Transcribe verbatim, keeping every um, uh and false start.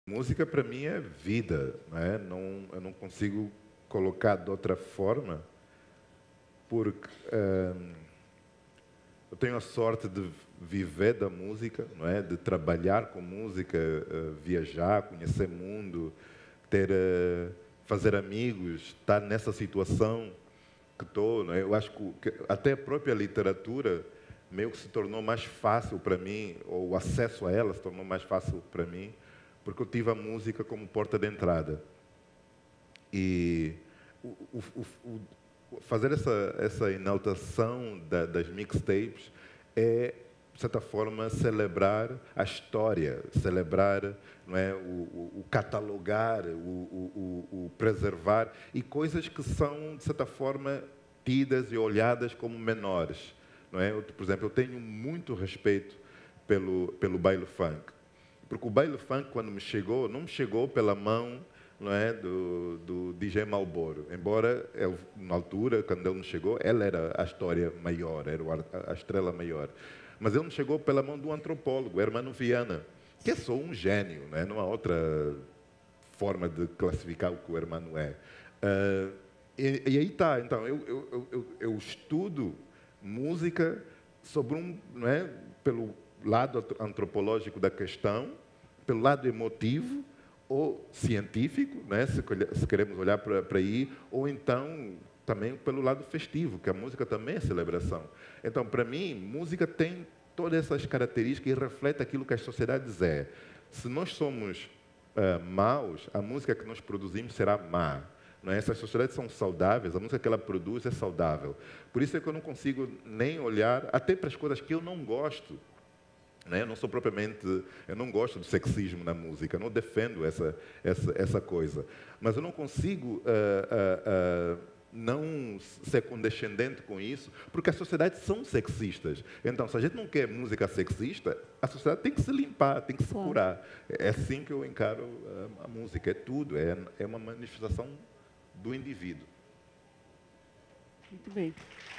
Música para mim é vida, né? Não, eu não consigo colocar de outra forma, porque hum, eu tenho a sorte de viver da música, não é? De trabalhar com música, uh, viajar, conhecer mundo, ter, uh, fazer amigos, estar nessa situação que estou. Não é? Eu acho que, que até a própria literatura meio que se tornou mais fácil para mim, ou o acesso a ela se tornou mais fácil para mim, porque eu tive a música como porta de entrada. E o, o, o, o, fazer essa, essa enaltação da, das mixtapes é, de certa forma, celebrar a história, celebrar, não é, o, o, o catalogar, o, o, o preservar, e coisas que são, de certa forma, tidas e olhadas como menores. Não é? Eu, por exemplo, eu tenho muito respeito pelo, pelo baile funk. Porque o baile funk, quando me chegou, não me chegou pela mão, não é, do, do D J Malboro. Embora, ele, na altura, quando ele me chegou, ela era a história maior, era a estrela maior. Mas ele me chegou pela mão do antropólogo, Hermano Viana, que é só um gênio, não é? Não há outra forma de classificar o que o Hermano é. Uh, e, e aí está, então, eu, eu, eu, eu estudo música sobre um, não é, pelo lado antropológico da questão, pelo lado emotivo ou científico, né, se, se queremos olhar para, para aí, ou então também pelo lado festivo, que a música também é celebração. Então, para mim, música tem todas essas características e reflete aquilo que as sociedades é. Se nós somos uh, maus, a música que nós produzimos será má. Não é? Se as sociedades são saudáveis, a música que ela produz é saudável. Por isso é que eu não consigo nem olhar até para as coisas que eu não gosto. Eu não sou propriamente, eu não gosto do sexismo na música, eu não defendo essa, essa, essa coisa. Mas eu não consigo uh, uh, uh, não ser condescendente com isso, porque as sociedades são sexistas. Então, se a gente não quer música sexista, a sociedade tem que se limpar, tem que se curar. É assim que eu encaro a, a música, é tudo, é, é uma manifestação do indivíduo. Muito bem.